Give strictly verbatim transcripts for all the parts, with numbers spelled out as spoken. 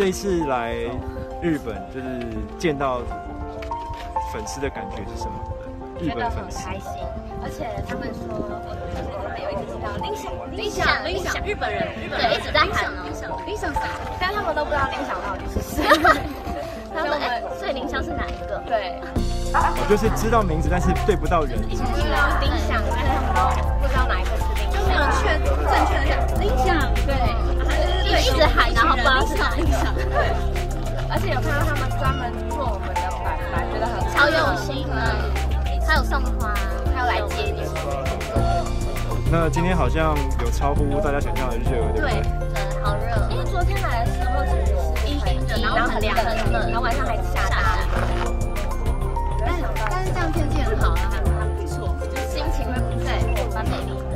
这一次来日本，就是见到粉丝的感觉是什么？日本粉丝开心，而且他们说，他们有一直听到林想林想林想日本人，对，一直在喊林想林想啥，但他们都不知道林想到底是谁。他们所以林想是哪一个？对， 我就是知道名字，但是对不到人。 知道林想，但是他们都不知道哪一个是林想，就没有确正确的讲林想，对，对，一直喊，然后不知道是哪林想，对。而且有看到他们专门做我们的板板，觉得很超用心啊。还有送花，还有来接你。 那今天好像有超乎大家想象的热，对不对？ 对，好热。因为昨天来的时候其实是阴阴的，然后很凉很冷，然后晚上还下大雨。但但是这样天气很好啊，还还不错，就是心情会对蛮美丽的。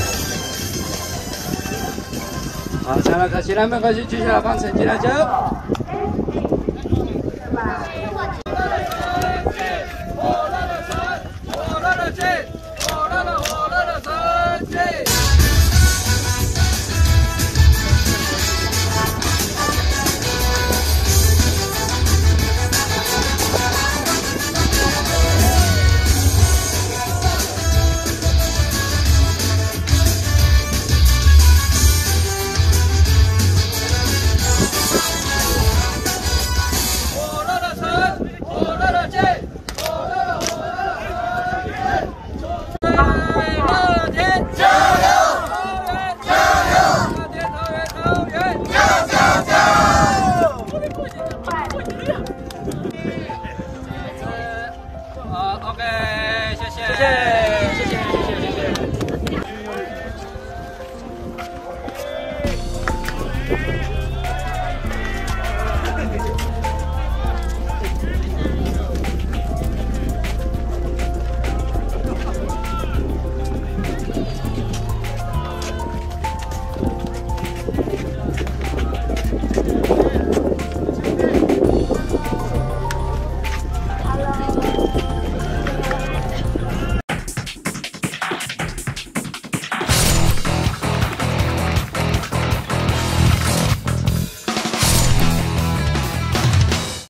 好，再来开始，咱们开始接下来放成绩来走。